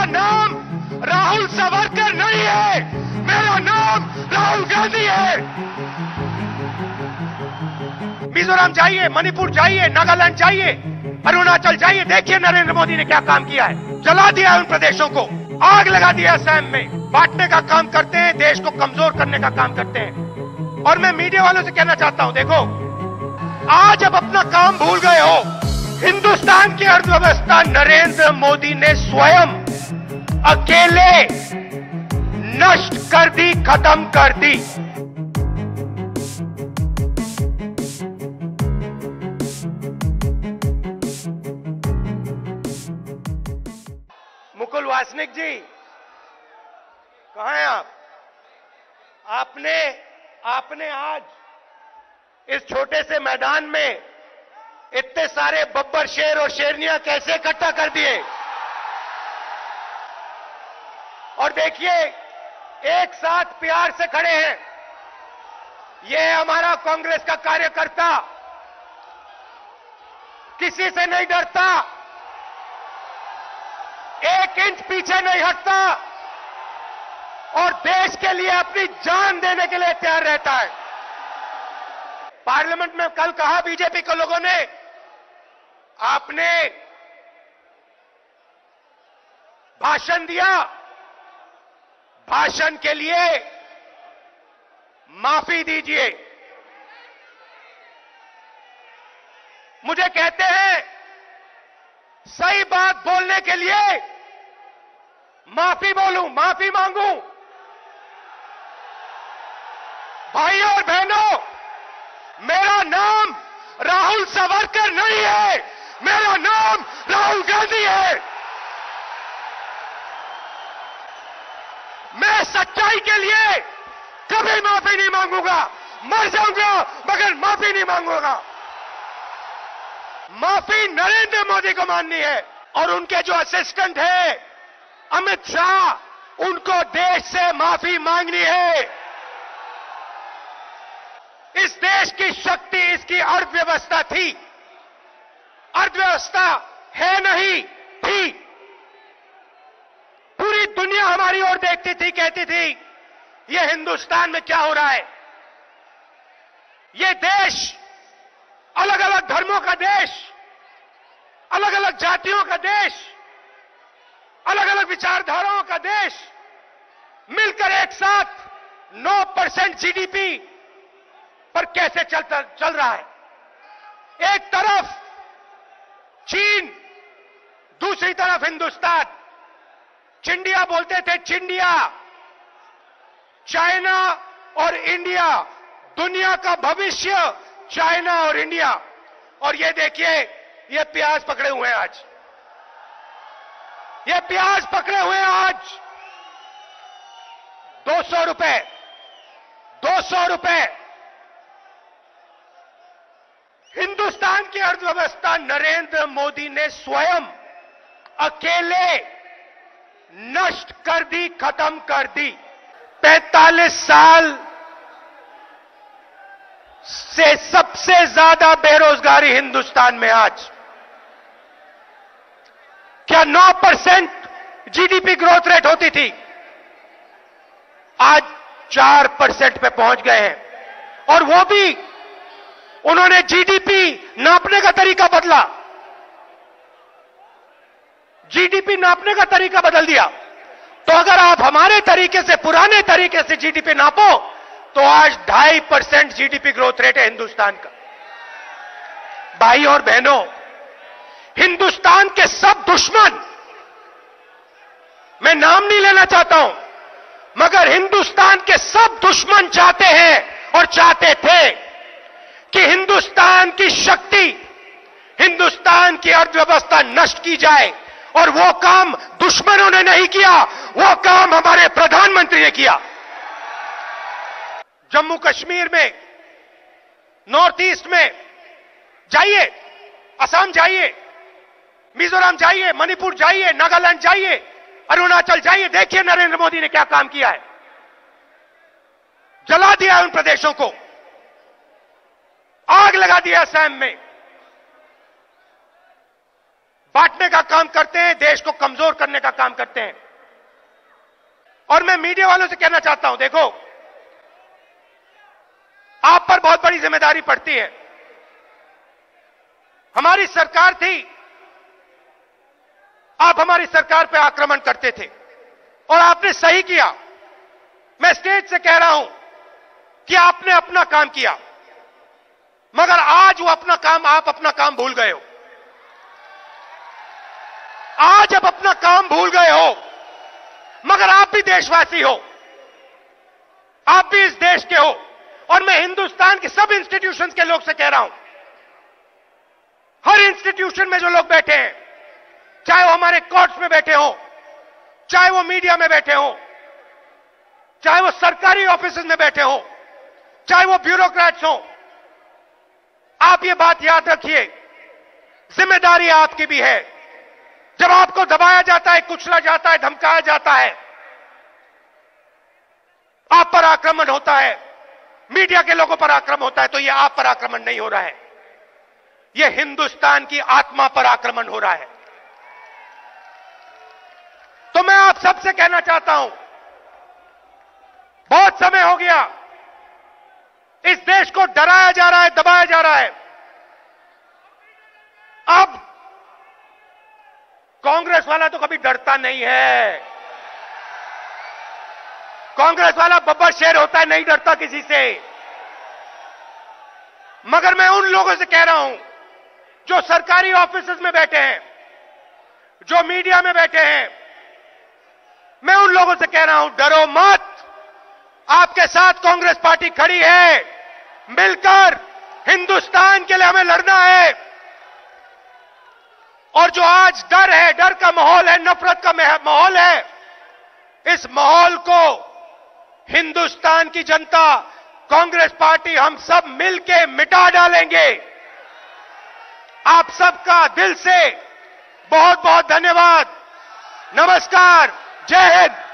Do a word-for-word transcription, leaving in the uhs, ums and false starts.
नाम राहुल सावरकर नहीं है, मेरा नाम राहुल गांधी है। मिजोरम जाइए, मणिपुर जाइए, नागालैंड जाइए, अरुणाचल जाइए, देखिए नरेंद्र मोदी ने क्या काम किया है। जला दिया उन प्रदेशों को, आग लगा दिया असम में। बांटने का काम करते हैं, देश को कमजोर करने का काम करते हैं। और मैं मीडिया वालों से कहना चाहता हूं, देखो आज अब अपना काम भूल गए हो। हिंदुस्तान की अर्थव्यवस्था नरेंद्र मोदी ने स्वयं अकेले नष्ट कर दी, खत्म कर दी। मुकुल वासनिक जी, कहां हैं आप? आपने आपने आज इस छोटे से मैदान में इतने सारे बब्बर शेर और शेरनियां कैसे इकट्ठा कर दिए? और देखिए, एक साथ प्यार से खड़े हैं। यह हमारा कांग्रेस का कार्यकर्ता किसी से नहीं डरता, एक इंच पीछे नहीं हटता और देश के लिए अपनी जान देने के लिए तैयार रहता है। पार्लियामेंट में कल कहा बीजेपी के लोगों ने, आपने भाषण दिया, भाषण के लिए माफी दीजिए। मुझे कहते हैं सही बात बोलने के लिए माफी बोलूं, माफी मांगूं। भाइयों और बहनों, मेरा नाम राहुल सावरकर नहीं है, मेरा नाम राहुल गांधी है। मैं सच्चाई के लिए कभी माफी नहीं मांगूंगा, मर जाऊंगा मगर माफी नहीं मांगूंगा। माफी नरेंद्र मोदी को माननी है और उनके जो असिस्टेंट है अमित शाह, उनको देश से माफी मांगनी है। इस देश की शक्ति इसकी अर्थव्यवस्था थी, अर्थव्यवस्था है नहीं थी। पूरी दुनिया हमारी ओर देखती थी, कहती थी ये हिंदुस्तान में क्या हो रहा है। ये देश अलग अलग धर्मों का देश, अलग अलग जातियों का देश, अलग अलग विचारधाराओं का देश मिलकर एक साथ नौ परसेंट जीडीपी पर कैसे चलता चल रहा है। एक तरफ चीन, दूसरी तरफ हिंदुस्तान। चिंडिया बोलते थे, चिंडिया। चाइना और इंडिया, दुनिया का भविष्य चाइना और इंडिया। और ये देखिए, ये प्याज पकड़े हुए हैं आज, ये प्याज पकड़े हुए हैं आज दो सौ रुपए, दो सौ रुपए। हिंदुस्तान की अर्थव्यवस्था नरेंद्र मोदी ने स्वयं अकेले नष्ट कर दी, खत्म कर दी। पैंतालीस साल से सबसे ज्यादा बेरोजगारी हिंदुस्तान में आज। क्या नौ परसेंट जीडीपी ग्रोथ रेट होती थी? आज चार परसेंट पे पहुंच गए हैं। और वो भी उन्होंने जीडीपी नापने का तरीका बदला, जीडीपी नापने का तरीका बदल दिया। तो अगर आप हमारे तरीके से, पुराने तरीके से जीडीपी नापो तो आज ढाई परसेंट जीडीपी ग्रोथ रेट है हिंदुस्तान का। भाई और बहनों, हिंदुस्तान के सब दुश्मन, मैं नाम नहीं लेना चाहता हूं, मगर हिंदुस्तान के सब दुश्मन चाहते हैं और चाहते थे कि हिंदुस्तान की शक्ति, हिंदुस्तान की अर्थव्यवस्था नष्ट की जाए। और वो काम दुश्मनों ने नहीं किया, वो काम हमारे प्रधानमंत्री ने किया। जम्मू कश्मीर में, नॉर्थ ईस्ट में जाइए, असम जाइए, मिजोरम जाइए, मणिपुर जाइए, नागालैंड जाइए, अरुणाचल जाइए, देखिए नरेंद्र मोदी ने क्या काम किया है। जला दिया उन प्रदेशों को, आग लगा दिया असम में। बांटने का काम करते हैं, देश को कमजोर करने का काम करते हैं। और मैं मीडिया वालों से कहना चाहता हूं, देखो, आप पर बहुत बड़ी जिम्मेदारी पड़ती है। हमारी सरकार थी, आप हमारी सरकार पे आक्रमण करते थे और आपने सही किया। मैं स्टेज से कह रहा हूं कि आपने अपना काम किया, मगर आज वो अपना काम, आप अपना काम भूल गए हो। आज आप अपना काम भूल गए हो, मगर आप भी देशवासी हो, आप भी इस देश के हो। और मैं हिंदुस्तान के सब इंस्टीट्यूशंस के लोग से कह रहा हूं, हर इंस्टीट्यूशन में जो लोग बैठे हैं, चाहे वो हमारे कोर्ट्स में बैठे हो, चाहे वो मीडिया में बैठे हो, चाहे वो सरकारी ऑफिसेज में बैठे हो, चाहे वो ब्यूरोक्रेट्स हो, आप ये बात याद रखिए, जिम्मेदारी आपकी भी है। जब आपको दबाया जाता है, कुचला जाता है, धमकाया जाता है, आप पर आक्रमण होता है, मीडिया के लोगों पर आक्रमण होता है, तो यह आप पर आक्रमण नहीं हो रहा है, यह हिंदुस्तान की आत्मा पर आक्रमण हो रहा है। तो मैं आप सबसे कहना चाहता हूं, बहुत समय हो गया, इस देश को डराया जा रहा है, दबाया जा रहा है। अब कांग्रेस वाला तो कभी डरता नहीं है, कांग्रेस वाला बब्बर शेर होता है, नहीं डरता किसी से। मगर मैं उन लोगों से कह रहा हूं जो सरकारी ऑफिसेज में बैठे हैं, जो मीडिया में बैठे हैं, मैं उन लोगों से कह रहा हूं, डरो मत, आपके साथ कांग्रेस पार्टी खड़ी है। मिलकर हिंदुस्तान के लिए हमें लड़ना है। और जो आज डर है, डर का माहौल है, नफरत का माहौल है, इस माहौल को हिंदुस्तान की जनता, कांग्रेस पार्टी, हम सब मिलके मिटा डालेंगे। आप सबका दिल से बहुत बहुत धन्यवाद। नमस्कार, जय हिंद।